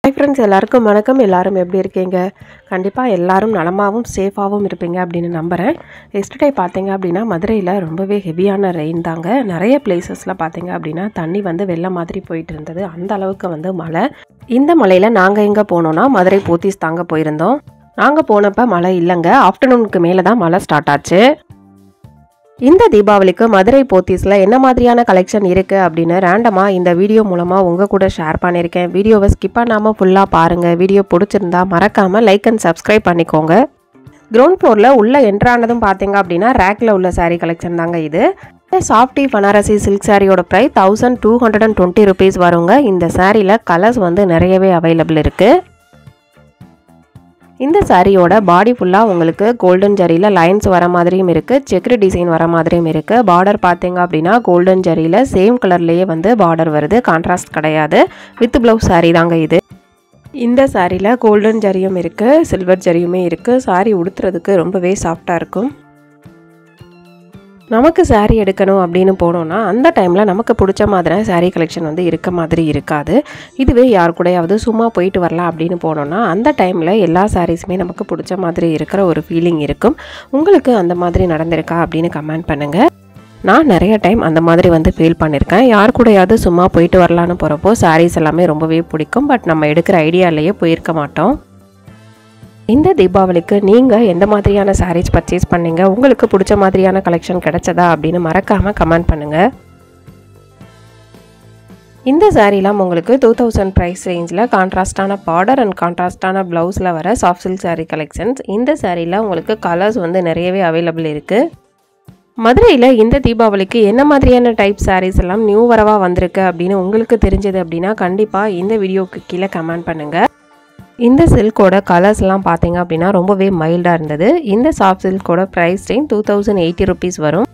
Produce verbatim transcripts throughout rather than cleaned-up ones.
Hi friends, எல்லாருக்கும் வணக்கம். எல்லாரும் எப்படி இருக்கீங்க? கண்டிப்பா எல்லாரும் நலமாவும் சேஃபாவும் இருப்பீங்க அப்படின்னு நம்புறேன். எஸ்டர்டே பாத்தீங்க அப்படினா மதுரையில ரொம்பவே ஹெவியான ரெயின் தாங்க. நிறைய பிளேसेसல பாத்தீங்க அப்படினா தண்ணி வந்து வெள்ள மாதிரி போயிட்டு இருந்தது. அந்த அளவுக்கு வந்து மழை. இந்த மழையில நாங்க எங்க போனோம்னா மதுரை போத்தீஸ் தாங்க போயிருந்தோம். நாங்க போனப்ப மழை இல்லங்க. ஆஃப்டர்நூனுக்கு மேல தான் மழை ஸ்டார்ட் ஆச்சு. இந்த தீபாவளிக்கு மதுரை போத்தீஸ்ல என்ன மாதிரியான கலெக்ஷன் இருக்கு அப்படின்னு ரேண்டமா இந்த வீடியோ மூலமா உங்க கூட ஷேர் பண்ணியிருக்கேன். வீடியோவை ஸ்கிப் பண்ணாம ஃபுல்லா பாருங்க. வீடியோ பிடிச்சிருந்தா மறக்காம லைக் அண்ட் சப்ஸ்கிரைப் பண்ணிக்கோங்க. கிரவுண்ட் ஃப்ளோர்ல உள்ள என்ட்ரானதும் பாத்தீங்க அப்படின்னா ரேக்ல உள்ள சாரீ கலெக்ஷன் தாங்க இது. சாஃப்டி பனாரசி சில்க் சாரியோட price thousand two hundred and twenty rupees வருங்க. இந்த சாரியில கலர்ஸ் வந்து நிறையவே அவைலபிள் இருக்கு. இந்த சாரியோட பாடி ஃபுல்லா உங்களுக்கு கோல்டன் ஜரியில லைன்ஸ் வர மாதிரியும் இருக்கு, செக்ரி டிசைன் வர மாதிரியும் இருக்கு. பார்டர் பாத்தீங்க அப்படின்னா கோல்டன் ஜரியில சேம் கலர்லயே வந்து பார்டர் வருது, கான்ட்ராஸ்ட் கிடையாது. வித் பிளவுஸ் சாரி தாங்க இது. இந்த சாரியில கோல்டன் ஜரியும் இருக்கு, சில்வர் ஜரியுமே இருக்கு. சாரி உடுத்துறதுக்கு ரொம்பவே சாஃப்டா இருக்கும். நமக்கு சாரி எடுக்கணும் அப்படின்னு போனோம்னா அந்த டைமில் நமக்கு பிடிச்ச மாதிரி சாரீ கலெக்ஷன் வந்து இருக்க மாதிரி இருக்காது. இதுவே யார் கூடயாவது சும்மா போயிட்டு வரலாம் அப்படின்னு போனோம்னா அந்த டைமில் எல்லா சாரீஸுமே நமக்கு பிடிச்ச மாதிரி இருக்கிற ஒரு ஃபீலிங் இருக்கும். உங்களுக்கு அந்த மாதிரி நடந்திருக்கா அப்படின்னு கமெண்ட் பண்ணுங்கள். நான் நிறைய டைம் அந்த மாதிரி வந்து ஃபீல் பண்ணியிருக்கேன். யார் கூடயாவது சும்மா போயிட்டு வரலான்னு போகிறப்போ சாரீஸ் எல்லாமே ரொம்பவே பிடிக்கும். பட் நம்ம எடுக்கிற ஐடியாலேயே போயிருக்க மாட்டோம். இந்த தீபாவளிக்கு நீங்கள் எந்த மாதிரியான சாரீஸ் பர்ச்சேஸ் பண்ணீங்க, உங்களுக்கு பிடிச்ச மாதிரியான கலெக்ஷன் கிடைச்சதா அப்படின்னு மறக்காமல் கமெண்ட் பண்ணுங்கள். இந்த சாரீலாம் உங்களுக்கு டூ தௌசண்ட் ப்ரைஸ் ரேஞ்சில் கான்ட்ராஸ்டான பார்டர் அண்ட் கான்ட்ராஸ்டான ப்ளவுஸில் வர சாஃப்ட் சில்க் சாரீ கலெக்ஷன்ஸ். இந்த சாரீல உங்களுக்கு கலர்ஸ் வந்து நிறையவே அவைலபிள் இருக்குது. மதுரையில் இந்த தீபாவளிக்கு என்ன மாதிரியான டைப் சாரீஸ் எல்லாம் நியூ வரவாக வந்திருக்கு அப்படின்னு உங்களுக்கு தெரிஞ்சது அப்படின்னா கண்டிப்பாக இந்த வீடியோவுக்கு கீழே கமெண்ட் பண்ணுங்கள். இந்த சில்கோட கலர்ஸ்லாம் பார்த்தீங்க அப்படின்னா ரொம்பவே மைல்டாக இருந்தது. இந்த சாஃப்ட் சில்கோட price range two thousand eighty rupees வரும்.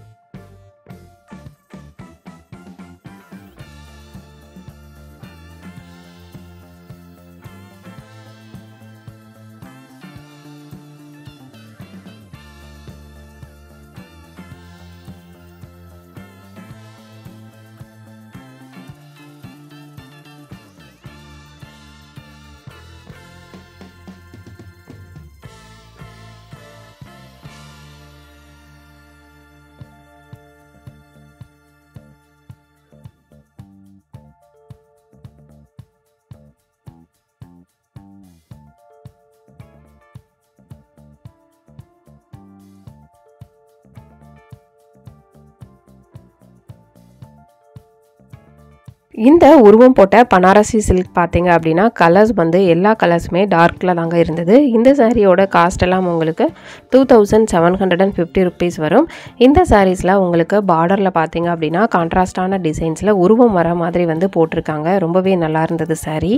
இந்த உருவம் போட்ட பனாரசி சில்க் பார்த்தீங்க அப்படின்னா கலர்ஸ் வந்து எல்லா கலர்ஸுமே டார்க்கில் தாங்க இருந்தது. இந்த சாரியோட காஸ்ட் எல்லாம் உங்களுக்கு two thousand seven hundred and fifty rupees வரும். இந்த சாரீஸில் உங்களுக்கு பார்டரில் பார்த்தீங்க அப்படின்னா கான்ட்ராஸ்டான டிசைன்ஸில் உருவம் வர மாதிரி வந்து போட்டிருக்காங்க. ரொம்பவே நல்லா இருந்தது சாரீ.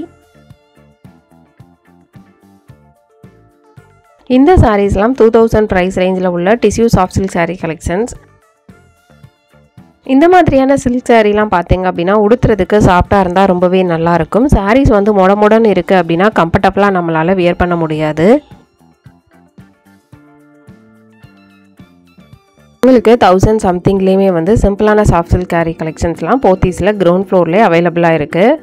இந்த சாரீஸ்லாம் டூ தௌசண்ட் ப்ரைஸ் ரேஞ்சில் உள்ள tissue soft silk sari collections. இந்த மாதிரியான சில்க் சாரீலாம் பார்த்தீங்க அப்படின்னா உடுத்துறதுக்கு சாஃப்டாக இருந்தால் ரொம்பவே நல்லாயிருக்கும். சாரீஸ் வந்து மொட மொடன்னு இருக்குது அப்படின்னா கம்ஃபர்டபுளாக நம்மளால் வியர் பண்ண முடியாது. உங்களுக்கு தௌசண்ட் சம்திங்லேயுமே வந்து சிம்பிளான சாஃப்ட் சில்க் சாரீ கலெக்ஷன்ஸ்லாம் போத்தீஸில் கிரவுண்ட் ஃப்ளோர்லேயே அவைலபிளாக இருக்குது.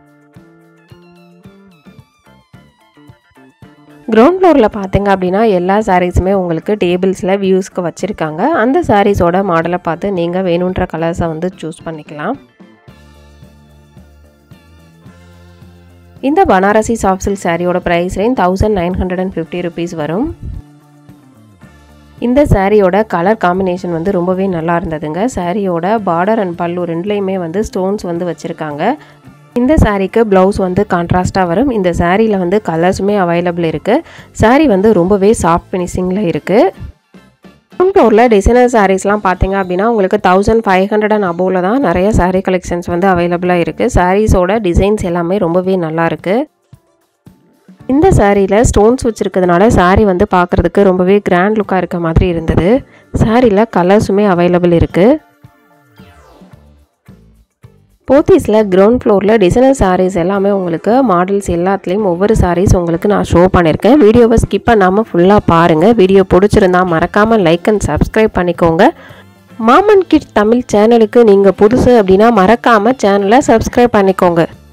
கிரவுண்ட் ஃப்ளோரில் பார்த்தீங்க அப்படின்னா எல்லா சாரீஸுமே உங்களுக்கு டேபிள்ஸில் வியூஸ்க்கு வச்சுருக்காங்க. அந்த சாரீஸோட மாடலை பார்த்து நீங்கள் வேணுன்ற கலர்ஸை வந்து சூஸ் பண்ணிக்கலாம். இந்த பனாரசி சாஃப்ட் சில்க் சாரியோட price range thousand nine hundred and fifty rupees வரும். இந்த சாரியோட கலர் காம்பினேஷன் வந்து ரொம்பவே நல்லா இருந்ததுங்க. சாரியோட பார்டர் அண்ட் பல்லு ரெண்டுலேயுமே வந்து ஸ்டோன்ஸ் வந்து வச்சுருக்காங்க. இந்த சாரீக்கு ப்ளவுஸ் வந்து கான்ட்ராஸ்ட்டாக வரும். இந்த சாரியில் வந்து கலர்ஸுமே அவைலபிள் இருக்குது. சாரீ வந்து ரொம்பவே சாஃப்ட் ஃபினிஷிங்கில் இருக்குது. கிரவுண்ட் ஃப்ளோரில் டிசைனர் சாரீஸ்லாம் பார்த்தீங்க அப்படின்னா உங்களுக்கு தௌசண்ட் ஃபைவ் ஹண்ட்ரட் அண்ட் அபோவில் தான் நிறைய சாரீ கலெக்ஷன்ஸ் வந்து அவைலபிளாக இருக்குது. சாரீஸோட டிசைன்ஸ் எல்லாமே ரொம்பவே நல்லாயிருக்கு. இந்த சாரியில் ஸ்டோன்ஸ் வச்சுருக்கிறதுனால சாரீ வந்து பார்க்குறதுக்கு ரொம்பவே கிராண்ட் லுக்காக இருக்க மாதிரி இருந்தது. சாரியில் கலர்ஸுமே அவைலபிள் இருக்குது. போத்தீஸில் கிரவுண்ட் ஃப்ளோரில் டிசைனர் சாரீஸ் எல்லாமே உங்களுக்கு மாடல்ஸ் எல்லாத்துலேயும் ஒவ்வொரு சாரீஸ் உங்களுக்கு நான் ஷோ பண்ணியிருக்கேன். வீடியோவை ஸ்கிப் பண்ணாமல் ஃபுல்லாக பாருங்கள். வீடியோ பிடிச்சிருந்தா மறக்காமல் லைக் அண்ட் சப்ஸ்கிரைப் பண்ணிக்கோங்க. மாமன் கிட்ஸ் தமிழ் சேனலுக்கு நீங்கள் புதுசு அப்படின்னா மறக்காமல் சேனலை சப்ஸ்கிரைப் பண்ணிக்கோங்க.